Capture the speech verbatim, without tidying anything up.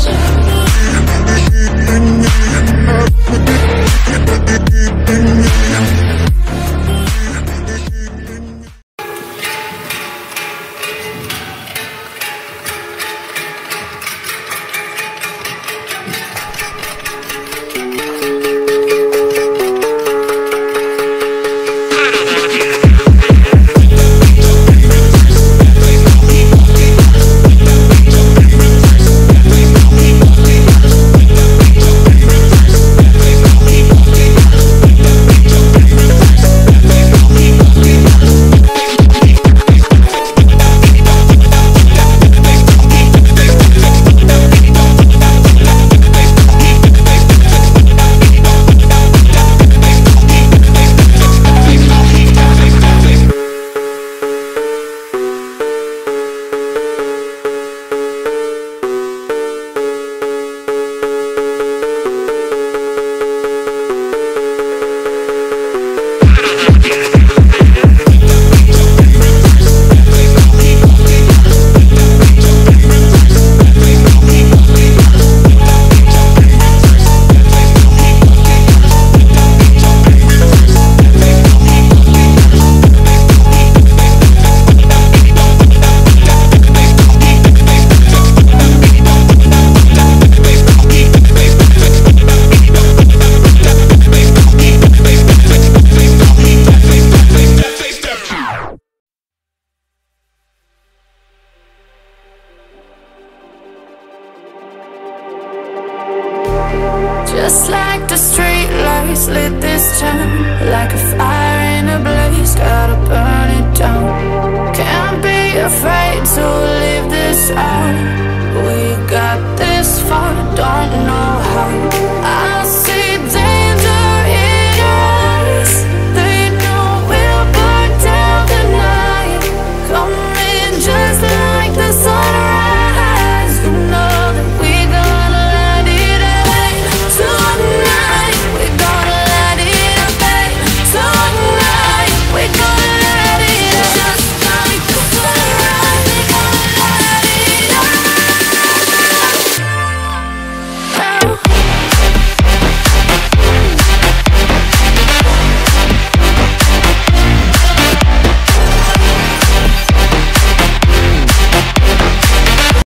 Just like the street lights lit this town, like a fire in a blaze, gotta burn it down. Can't be afraid to leave this out. We got this far, don't know